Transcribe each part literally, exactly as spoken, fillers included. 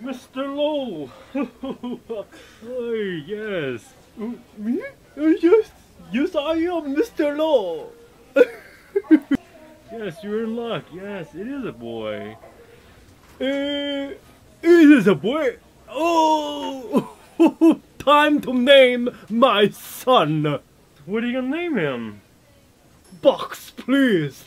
Mister Low. Hey, yes. Uh, me? Uh, yes, yes, I am Mister Law. Yes, you're in luck. Yes, it is a boy. Uh, it is a boy. Oh, time to name my son. What are you gonna name him? Box, please.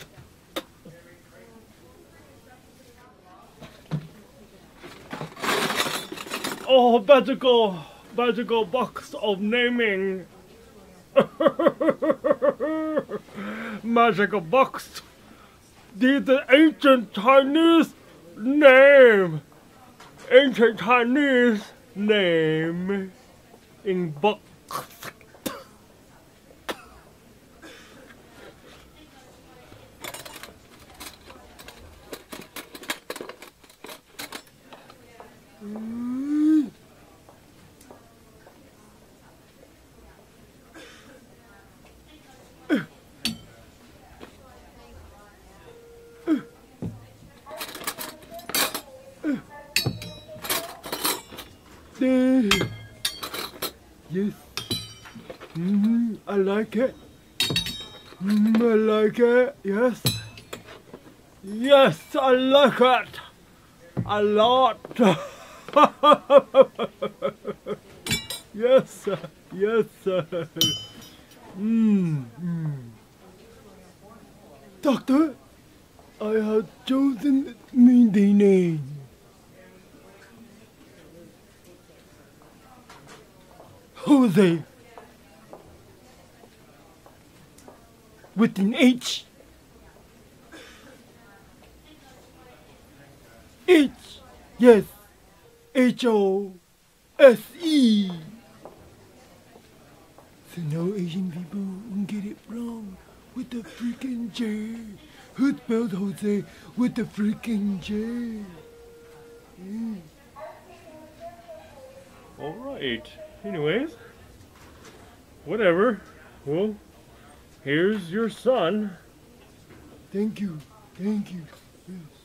Oh, magical, magical box of naming. Magical box. This is ancient Chinese name. Ancient Chinese name in box. Yes. Mm, I like it. Mm, I like it. Yes. Yes, I like it. A lot. Yes. Yes. Mm, mm. Doctor, I have chosen me the name. Jose. With an H. H. Yes. H O S E. So no Asian people won't get it wrong with the freaking J. Who spelled Jose with the freaking J? Mm. Alright. Anyways. Whatever. Well, here's your son. Thank you. Thank you. Yes.